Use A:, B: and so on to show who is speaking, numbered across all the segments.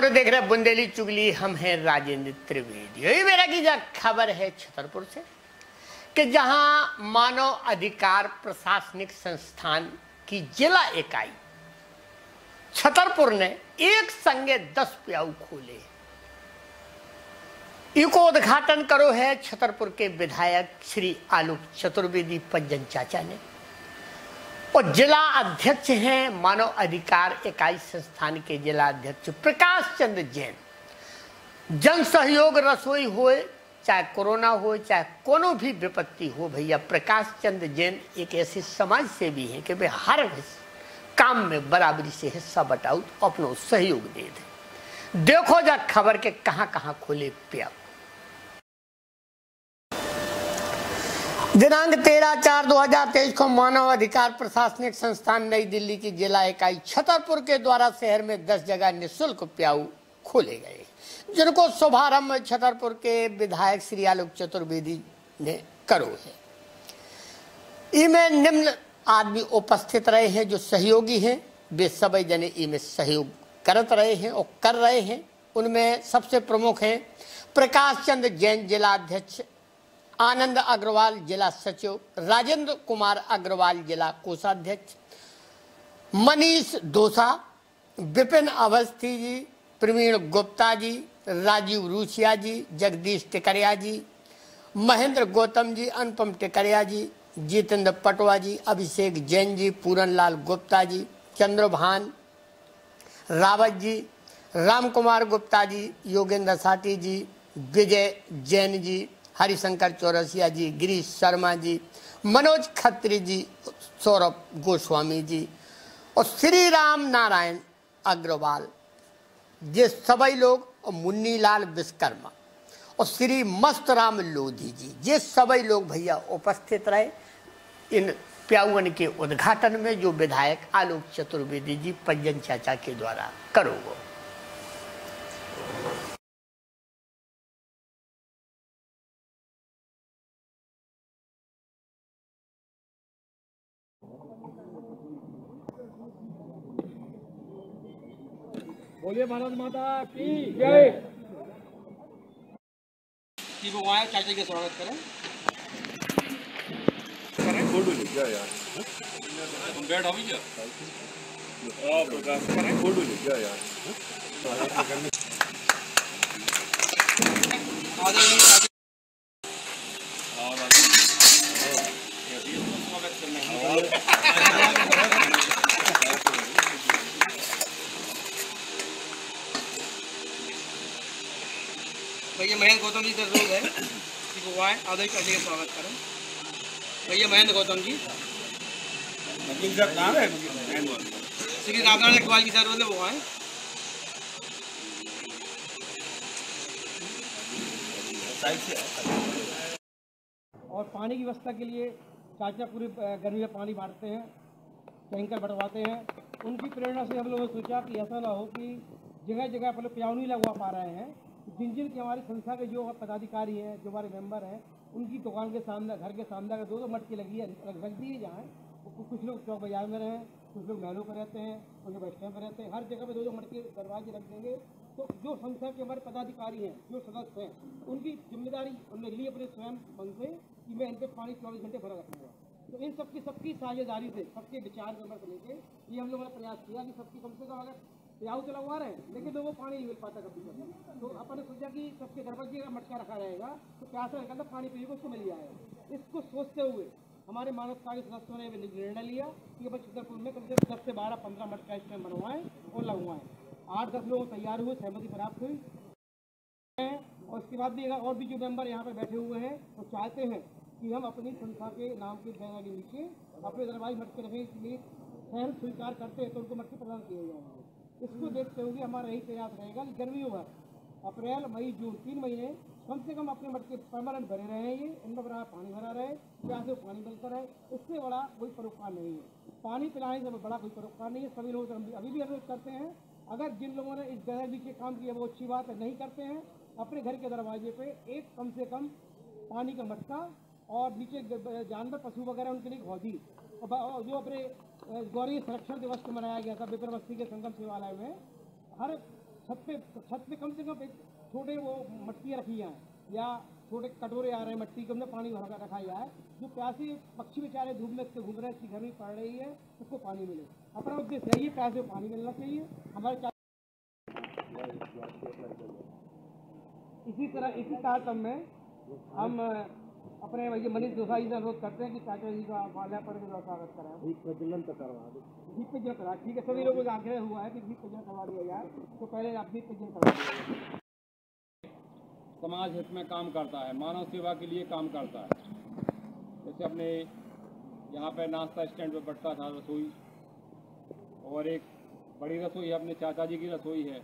A: और देख रहे बुंदेली चुगली, हम हैं राजेंद्र त्रिवेदी। यही मेरा की खबर है छतरपुर से कि जहां मानव अधिकार प्रशासनिक संस्थान की जिला इकाई छतरपुर ने एक संगे 10 प्याऊ खोले। इको उद्घाटन करो है छतरपुर के विधायक श्री आलोक चतुर्वेदी पज्जन चाचा ने, और जिला अध्यक्ष हैं मानव अधिकार इकाई संस्थान के जिला अध्यक्ष प्रकाश चंद्र जैन। जन सहयोग रसोई हो, चाहे कोरोना हो, चाहे कोनो भी विपत्ति हो, भैया प्रकाश चंद्र जैन एक ऐसे समाज सेवी हैं कि वे हर काम में बराबरी से हिस्सा बटाऊ अपना सहयोग दे दे। देखो जा खबर के कहां कहां खोले प्याऊ। दिनांक 13/4/2023 को मानव अधिकार प्रशासनिक संस्थान नई दिल्ली की जिला इकाई छतरपुर के द्वारा शहर में 10 जगह निःशुल्क प्याऊ खोले गए, जिनको शुभारंभ छतरपुर के विधायक श्री आलोक चतुर्वेदी ने करो है। इनमें निम्न आदमी उपस्थित रहे हैं जो सहयोगी हैं, वे सभी जने इनमें सहयोग करत रहे हैं और कर रहे हैं। उनमें सबसे प्रमुख हैं प्रकाश चंद्र जैन जिला अध्यक्ष, आनंद अग्रवाल जिला सचिव, राजेंद्र कुमार अग्रवाल जिला कोषाध्यक्ष, मनीष दोसा, विपिन अवस्थी जी, प्रवीण गुप्ता जी, राजीव रूसिया जी, जगदीश टिकरिया जी, महेंद्र गौतम जी, अनुपम टिकरिया जी, जितेंद्र पटवा जी, अभिषेक जैन जी, पूरनलाल गुप्ता जी, चंद्रभान रावत जी, राम कुमार गुप्ता जी, योगेंद्र साटी जी, विजय जैन जी, हरिशंकर चौरसिया जी, गिरीश शर्मा जी, मनोज खत्री जी, सौरभ गोस्वामी जी और श्री राम नारायण अग्रवाल, ये सभी लोग, और मुन्नीलाल विश्वकर्मा और श्री मस्तराम लोधी जी, ये सभी लोग भैया उपस्थित रहे इन प्याऊन के उद्घाटन में, जो विधायक आलोक चतुर्वेदी जी पज्जन चाचा के द्वारा करोगे।
B: बोलिए भारत माता की जय। भगवान चाचा के स्वागत करें।
C: फोटो ले जा यार,
B: तुम बैठ अभी जा। प्रकाश
C: करें फोटो ले जा यार।
B: भैया महेंद्र गौतम जी दर्ज है कि भगवान आदर चाचा का स्वागत करें। भैया महेंद्र गौतम जी कहाँ है? श्री रामनारायण अग्रवाल की जरूरत है भगवान। और पानी की व्यवस्था के लिए चाचा पूरी गर्मी में पानी बांटते हैं, टैंकर बंटवाते हैं। उनकी प्रेरणा से हम लोगों ने सोचा कि ऐसा ना हो कि जगह जगह पर प्याऊ नहीं लगवा पा रहे हैं। जिन जिन की हमारी संस्था के जो पदाधिकारी हैं, जो हमारे मेंबर हैं, उनकी दुकान के सामने, घर के सामने अगर 2-2 मटकी लगी है, रख दी है जहाँ। कुछ लोग चौक बाजार में रहे, कुछ लोग महलों पर रहते हैं, कुछ लोग बस स्टैंड पर रहते हैं। हर जगह पे 2-2 मटकी दरवाजे रख देंगे तो जो संस्था के हमारे पदाधिकारी हैं, जो सदस्य हैं, उनकी जिम्मेदारी उन्होंने ली अपने स्वयं मन से कि मैं इन पर पानी 24 घंटे भरा रखूँगा। तो इन सबकी साझेदारी से, सबके विचार विमर्श लेके ये हम लोगों ने प्रयास किया कि सबकी कम से कम, अगर प्याऊ तो लगवा रहे हैं लेकिन लोगों को पानी नहीं मिल पाता कभी कभी, तो अपन ने सोचा कि सबके घर पर भी अगर मटका रखा रहेगा तो प्यासा निकलता पानी पीने को उसको मिल जाएगा। इसको सोचते हुए हमारे मानव कार्य सदस्यों ने निर्णय लिया कि अपन छतरपुर में कम से कम 10 से 12-15 मटका इस टाइम बनवाएं और लगवाएं। 8-10 लोग तैयार हुए, सहमति प्राप्त हुई, और उसके बाद भी और भी जो मेंबर यहाँ पर बैठे हुए हैं वो चाहते हैं कि हम अपनी संस्था के नाम के बैनर के नीचे अपने दरबारी मटके रखने के लिए स्वयं स्वीकार करते हैं तो उनको मटके प्रदान किए जाएंगे। इसको देखते हुए हमारा यही प्रयास रहेगा कि गर्मियों भर अप्रैल, मई, जून 3 महीने कम से कम अपने मटके परमानेंट भरे रहे, ये इनमें बड़ा पानी भरा रहे, प्यासे पानी मिलता रहे। इससे बड़ा कोई परोपकार नहीं है, पानी पिलाने से बड़ा कोई परोपकार नहीं है। सभी लोग अभी भी अनुरोध करते हैं, अगर जिन लोगों ने इस गैर के काम किया वो अच्छी बात है, नहीं करते हैं अपने घर के दरवाजे पे एक कम से कम पानी का मटका और नीचे जानवर पशु वगैरह उनके लिए हौदी, और जो अपने गौरी संरक्षण दिवस को मनाया गया था विपिन अवस्थी के संगम सेवालय में, हर छत पे कम से कम एक छोटे वो मटकियाँ रखी जाएँ या छोटे कटोरे आ रहे हैं मट्टी के अंदर पानी भर रखा जाए, जो प्यासे पक्षी बेचारे धूप में घूम रहे हैं, इसकी गर्मी पड़ रही है, उसको पानी मिले। अपना उद्देश्य है ये प्यासे पानी मिलना चाहिए हमारे। इसी तरह इसी तारतम्य में हम अपने भैया मनीष जोसाई से अनुरोध करते हैं कि चाचा जी का माल्यार्पण के द्वारा स्वागत करें। दीप प्रज्वलन तो करवा दो, दीप प्रज्वलन करा, ठीक है। सभी लोगों का आग्रह हुआ है कि दीप प्रज्वलन करवा दिया जाए, तो पहले आप दीप प्रज्वलन करवा दीजिए।
D: समाज हित में काम करता है, मानव सेवा के लिए काम करता है। जैसे अपने यहाँ पे नाश्ता स्टैंड पे बढ़ता था रसोई, और एक बड़ी रसोई है अपने चाचा जी की रसोई है।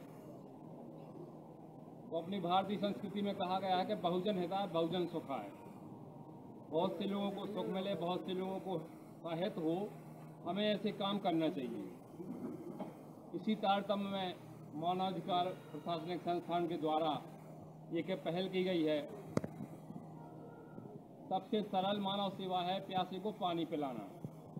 D: तो अपनी भारतीय संस्कृति में कहा गया है कि बहुजन हिताय बहुजन सुखाय। बहुत से लोगों को सुख मिले, बहुत से लोगों को सहायता हो, हमें ऐसे काम करना चाहिए। इसी तारतम्य में मानवाधिकार प्रशासनिक संस्थान के द्वारा एक पहल की गई है। सबसे सरल मानव सेवा है प्यासे को पानी पिलाना।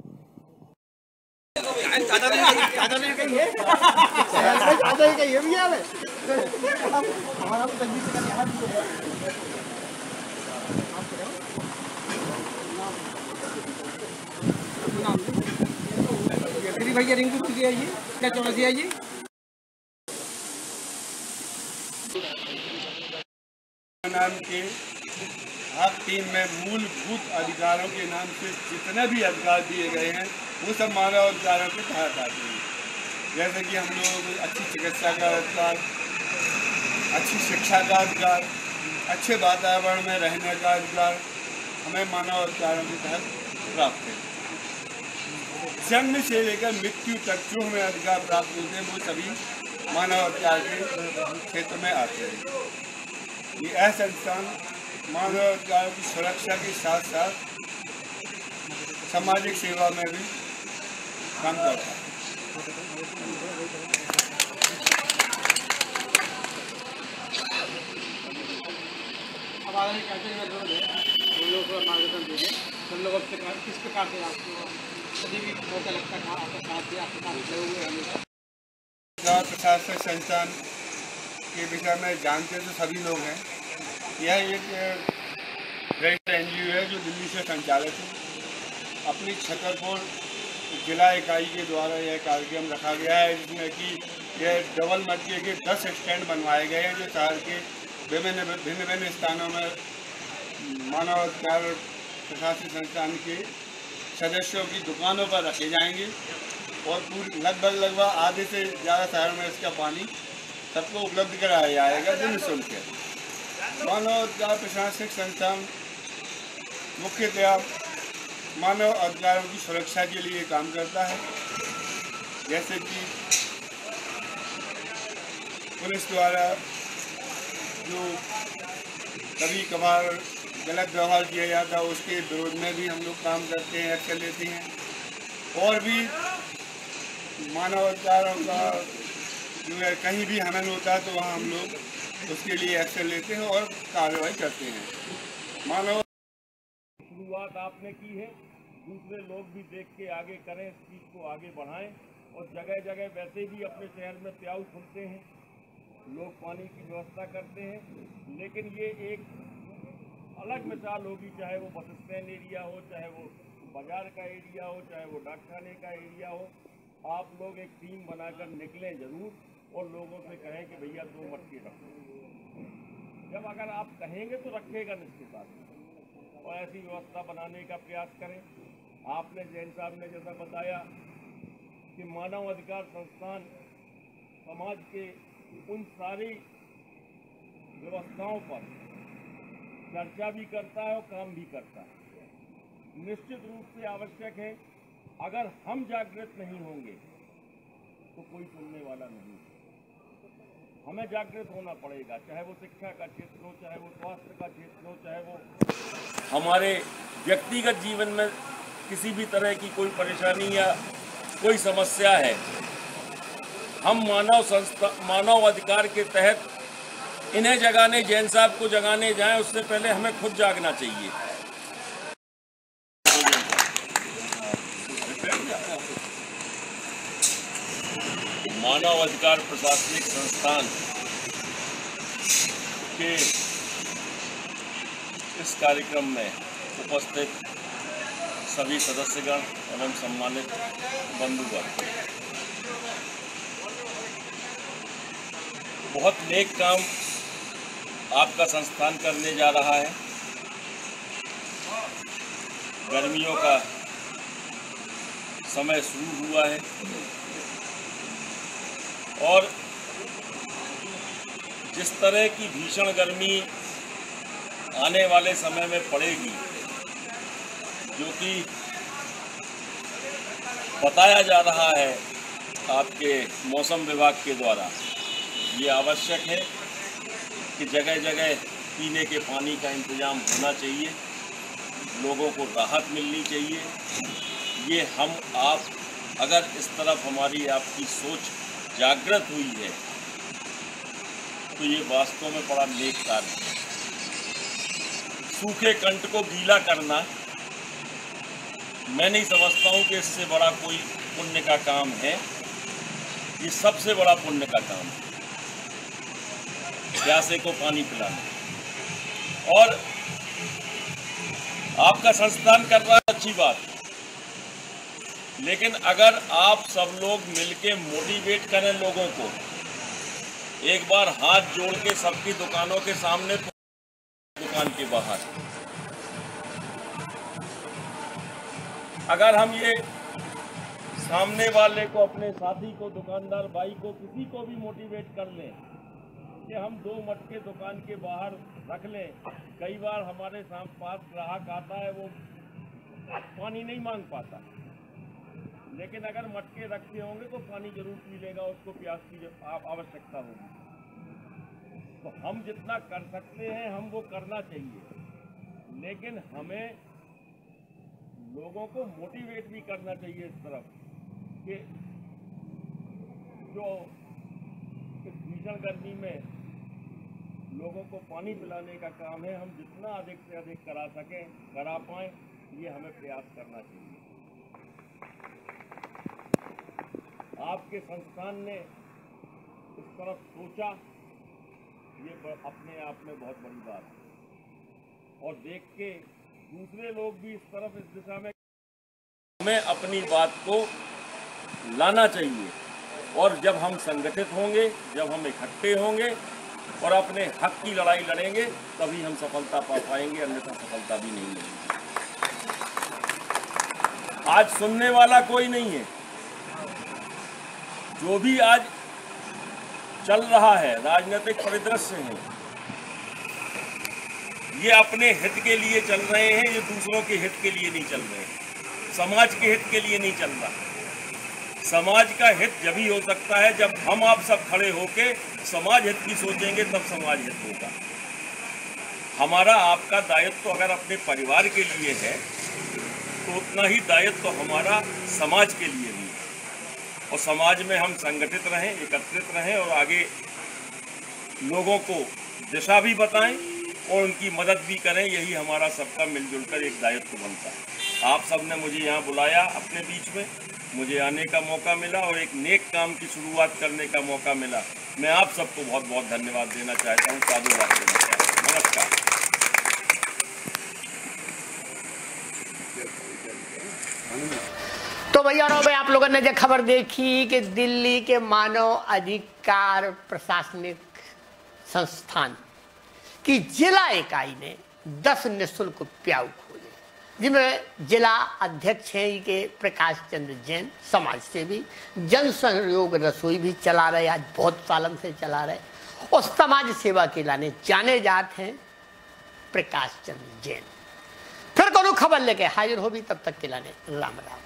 B: भैया रिंकू खुद आइए, क्या चौधरी आइए।
C: नाम के हर टीम में मूलभूत अधिकारों के नाम से जितने भी अधिकार दिए गए हैं वो सब मानव अधिकारों के तहत आते हैं। जैसे कि हम लोगों को अच्छी चिकित्सा का अधिकार, अच्छी शिक्षा का अधिकार, अच्छे वातावरण में रहने का अधिकार हमें मानव अधिकारों के तहत प्राप्त है। जन्म से लेकर मृत्यु तक जो हमें अधिकार प्राप्त होते हैं वो सभी मानव अधिकार के क्षेत्र में आते हैं। ये ऐसा संस्थान मानव अधिकारों की सुरक्षा के साथ साथ सामाजिक सेवा में भी काम करता है।
B: अब आगे कैसे उन लोगों को मार्गदर्शन देंगे, हम लोग किस प्रकार से आपको कभी भी मौका लगता था आपके साथ भी आपके साथ खड़े हुए हमेशा।
C: प्रशासनिक संस्थान के विषय में जानते तो सभी लोग हैं। यह एक रजिस्टर्ड NGO है जो दिल्ली से संचालित है। अपनी छतरपुर जिला इकाई के द्वारा यह कार्यक्रम रखा गया है, जिसमें कि यह डबल मटके के 10 स्टैंड बनवाए गए हैं जो शहर के भिन्न स्थानों में मानव अधिकार प्रशासनिक संस्थान के सदस्यों की दुकानों पर रखे जाएंगे और पूरी लगभग आधे से ज़्यादा शहर में इसका पानी सबको उपलब्ध कराया जाएगा जो निःशुल्क है। मानव अधिकार प्रशासनिक संस्थान मुख्यतया मानव अधिकारों की सुरक्षा के लिए काम करता है। जैसे कि पुलिस द्वारा जो कभी कभार गलत व्यवहार किया जाता है उसके विरोध में भी हम लोग काम करते हैं, एक्शन लेते हैं। और भी मानव अधिकारों का जो है कहीं भी हनन होता है तो वहाँ हम लोग उसके लिए एक्शन लेते हैं और कार्रवाई करते हैं। मानव
E: शुरुआत आपने की है, दूसरे लोग भी देख के आगे करें, इस चीज़ को आगे बढ़ाएं। और जगह जगह वैसे भी अपने शहर में प्याऊ खुलते हैं, लोग पानी की व्यवस्था करते हैं। लेकिन ये एक अलग मिसाल होगी, चाहे वो बस स्टैंड एरिया हो, चाहे वो बाजार का एरिया हो, चाहे वो डाकखाने का एरिया हो। आप लोग एक टीम बनाकर निकलें जरूर और लोगों से कहें कि भैया 2 मटके रखो। जब अगर आप कहेंगे तो रखेगा निश्चित बात, और ऐसी व्यवस्था बनाने का प्रयास करें। आपने जैन साहब ने जैसा बताया कि मानव अधिकार संस्थान समाज के उन सारी व्यवस्थाओं पर चर्चा भी करता है और काम भी करता है। निश्चित रूप से आवश्यक है, अगर हम जागृत नहीं होंगे तो कोई सुनने वाला नहीं। हमें जागृत होना पड़ेगा, चाहे वो शिक्षा का क्षेत्र हो, चाहे वो स्वास्थ्य का क्षेत्र हो, चाहे वो हमारे व्यक्तिगत जीवन में किसी भी तरह की कोई परेशानी या कोई समस्या है। हम मानव अधिकार के तहत इन्हें जगाने, जैन साहब को जगाने जाएं, उससे पहले हमें खुद जागना चाहिए। मानव अधिकार प्रशासनिक संस्थान के इस कार्यक्रम में उपस्थित सभी सदस्यगण एवं सम्मानित बंधुगण, बहुत नेक काम आपका संस्थान करने जा रहा है। गर्मियों का समय शुरू हुआ है और जिस तरह की भीषण गर्मी आने वाले समय में पड़ेगी, जो कि बताया जा रहा है आपके मौसम विभाग के द्वारा, ये आवश्यक है कि जगह जगह पीने के पानी का इंतजाम होना चाहिए, लोगों को राहत मिलनी चाहिए। ये हम आप अगर इस तरफ हमारी आपकी सोच जागृत हुई है तो ये वास्तव में बड़ा नेक कार्य है। सूखे कंठ को गीला करना, मैं नहीं समझता हूँ कि इससे बड़ा कोई पुण्य का काम है। ये सबसे बड़ा पुण्य का काम है, प्यासे को पानी पिलाना। और आपका संस्थान कर रहा है, अच्छी बात, लेकिन अगर आप सब लोग मिलके मोटिवेट करें लोगों को, एक बार हाथ जोड़ के सबकी दुकानों के सामने, दुकान के बाहर, अगर हम ये सामने वाले को, अपने साथी को, दुकानदार भाई को, किसी को भी मोटिवेट कर लें कि हम 2 मटके दुकान के बाहर रख लें। कई बार हमारे पास ग्राहक आता है, वो पानी नहीं मांग पाता, लेकिन अगर मटके रखे होंगे तो पानी जरूर पी लेगा, उसको प्यास की आवश्यकता होगी। तो हम जितना कर सकते हैं हम वो करना चाहिए, लेकिन हमें लोगों को मोटिवेट भी करना चाहिए इस तरफ कि जो इस भीषण गर्मी में लोगों को पानी पिलाने का काम है, हम जितना अधिक से अधिक करा सकें, करा पाएं, ये हमें प्रयास करना चाहिए। आपके संस्थान ने इस तरफ सोचा, ये अपने आप में बहुत बड़ी बात है। और देख के दूसरे लोग भी इस तरफ, इस दिशा में, हमें अपनी बात को लाना चाहिए। और जब हम संगठित होंगे, जब हम इकट्ठे होंगे और अपने हक की लड़ाई लड़ेंगे, तभी हम सफलता पा पाएंगे, अन्यथा सफलता भी नहीं मिलेगी। आज सुनने वाला कोई नहीं है। जो भी आज चल रहा है, राजनीतिक परिदृश्य है, ये अपने हित के लिए चल रहे हैं, ये दूसरों के हित के लिए नहीं चल रहे हैं, समाज के हित के लिए नहीं चल रहा। समाज का हित जब ही हो सकता है जब हम आप सब खड़े होके समाज हित की सोचेंगे, तब समाज हित होगा। हमारा आपका दायित्व अगर अपने परिवार के लिए है तो उतना ही दायित्व हमारा समाज के लिए भी है। और समाज में हम संगठित रहें, एकत्रित रहें और आगे लोगों को दिशा भी बताएं और उनकी मदद भी करें। यही हमारा सबका मिलजुल कर एक दायित्व बनता है। आप सब ने मुझे यहाँ बुलाया, अपने बीच में मुझे आने का मौका मिला और एक नेक काम की शुरुआत करने का मौका मिला। मैं आप सबको बहुत बहुत धन्यवाद देना चाहता हूँ, साधुवाद देना चाहता हूँ। नमस्कार।
A: तो भैया और भाई, आप लोगों ने जो खबर देखी कि दिल्ली के मानव अधिकार प्रशासनिक संस्थान की जिला इकाई ने 10 निःशुल्क प्याऊ खोले, जिनमें जिला अध्यक्ष हैं के प्रकाश चंद्र जैन, समाज सेवी, जन सहयोग रसोई भी चला रहे, आज बहुत सालन से चला रहे, और समाज सेवा के लाने जाने जाते हैं प्रकाश चंद्र जैन। फिर कोनो खबर लेके हाजिर हो भी, तब तक के लाने राम राम।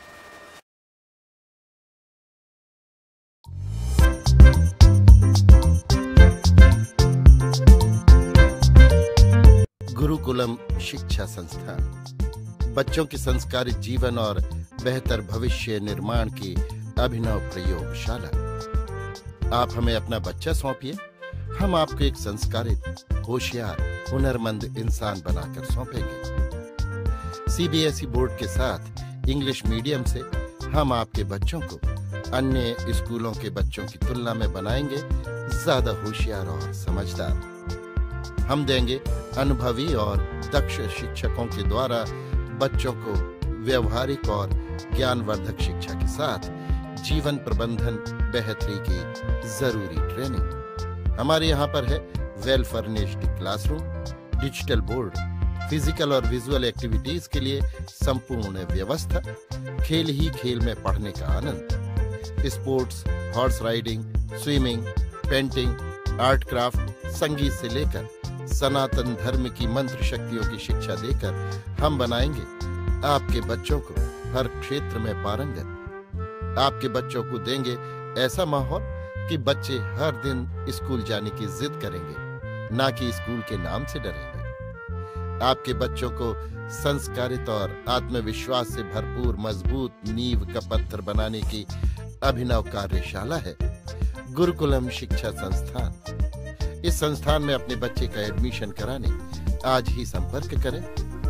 F: गुरुकुलम शिक्षा संस्थान बच्चों के संस्कारित जीवन और बेहतर भविष्य निर्माण की अभिनव प्रयोगशाला। आप हमें अपना बच्चा सौंपिए, हम आपको एक संस्कारित, होशियार, हुनरमंद इंसान बनाकर सौंपेंगे। सीबीएसई बोर्ड के साथ इंग्लिश मीडियम से हम आपके बच्चों को अन्य स्कूलों के बच्चों की तुलना में बनाएंगे ज्यादा होशियार और समझदार। हम देंगे अनुभवी और दक्ष शिक्षकों के द्वारा बच्चों को व्यवहारिक और ज्ञानवर्धक शिक्षा के साथ जीवन प्रबंधन बेहतरी की जरूरी ट्रेनिंग। हमारे यहाँ पर है well furnished classroom, digital board, physical और विजुअल एक्टिविटीज के लिए संपूर्ण व्यवस्था, खेल ही खेल में पढ़ने का आनंद, sports, horse riding, swimming, painting, art craft, संगीत से लेकर सनातन धर्म की मंत्र शक्तियों की शिक्षा देकर हम बनाएंगे आपके बच्चों को हर क्षेत्र में पारंगत। आपके बच्चों को देंगे ऐसा माहौल कि बच्चे हर दिन स्कूल जाने की जिद करेंगे, ना कि स्कूल के नाम से डरेंगे। आपके बच्चों को संस्कारित और आत्मविश्वास से भरपूर मजबूत नींव का पत्थर बनाने की अभिनव कार्यशाला है गुरुकुलम शिक्षा संस्थान। इस संस्थान में अपने बच्चे का एडमिशन कराने आज ही संपर्क करें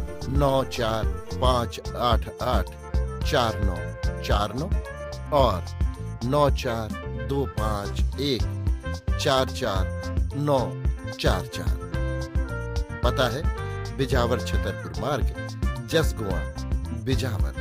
F: 9458844949 और 9425144944। पता है बिजावर छतरपुर मार्ग, जसगुआ, बिजावर।